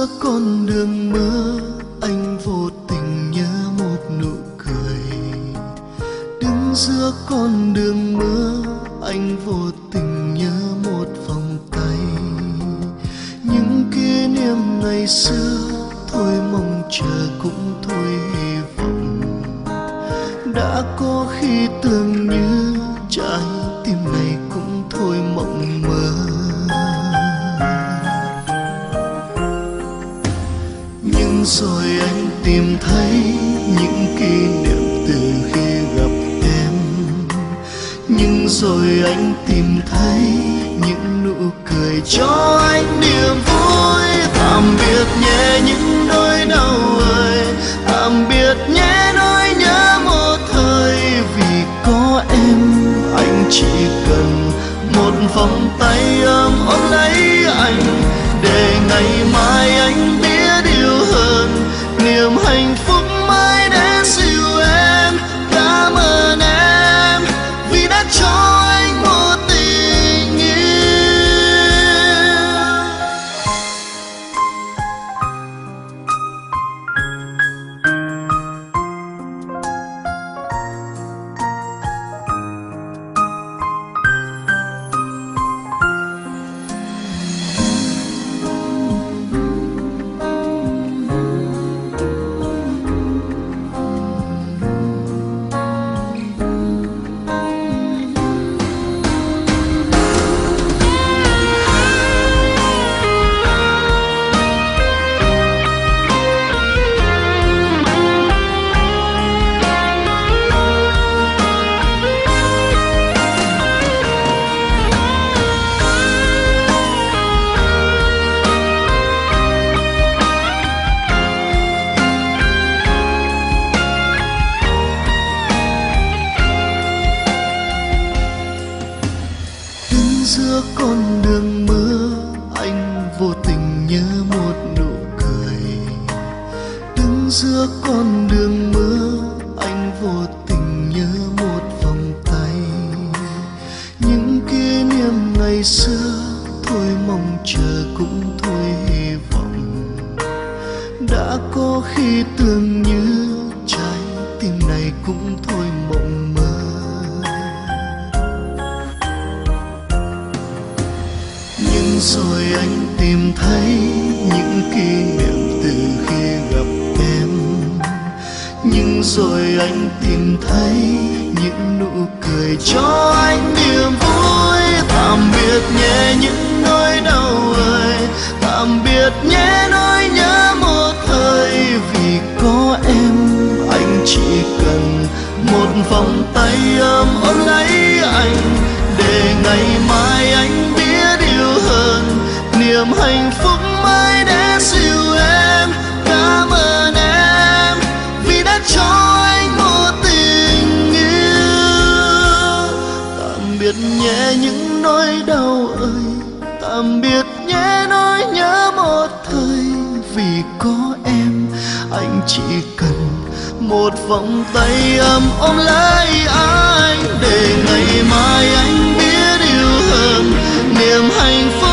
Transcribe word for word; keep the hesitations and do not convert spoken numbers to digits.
giữa con đường mưa, anh vô tình nhớ một nụ cười. Đứng giữa con đường mưa, anh vô tình nhớ một vòng tay. Những kỷ niệm ngày xưa thôi mong chờ cũng thôi hy vọng. Đã có khi tưởng như trái tim này cũng thôi mộng mơ. Nhưng rồi anh tìm thấy những kỷ niệm từ khi gặp em. Nhưng rồi anh tìm thấy những nụ cười cho anh niềm vui. Tạm biệt nhé những nỗi đau ơi, tạm biệt nhé nỗi nhớ một thời. Vì có em anh chỉ cần một vòng tay ấm ôm lấy anh, để ngày mai anh biết yêu hơn. Niềm hạnh phúc mãi đến dìu em. Cảm ơn em vì đã cho anh một tình yêu. Giữa con đường mưa, anh vô tình nhớ một nụ cười. Đứng giữa con đường mưa, anh vô tình nhớ một vòng tay. Những kỷ niệm ngày xưa thôi mong chờ cũng thôi hy vọng. Đã có khi tưởng như trái tim này cũng thôi mộng mơ. Nhưng rồi anh tìm thấy những kỷ niệm từ khi gặp em. Nhưng rồi anh tìm thấy những nụ cười cho anh niềm vui. Tạm biệt nhé những nỗi đau ơi, tạm biệt nhé nỗi nhớ một thời. Vì có em anh chỉ cần một vòng tay ấm ôm lấy anh, để ngày mai anh biết yêu hơn. Niềm hạnh phúc mãi đến dìu em. Cảm ơn em vì đã cho anh một tình yêu. Tạm biệt nhé những nỗi đau ơi, tạm biệt nhé nỗi nhớ một thời. Vì có em anh chỉ cần một vòng tay ấm ôm lấy anh, để ngày mai anh biết yêu hơn. Niềm hạnh phúc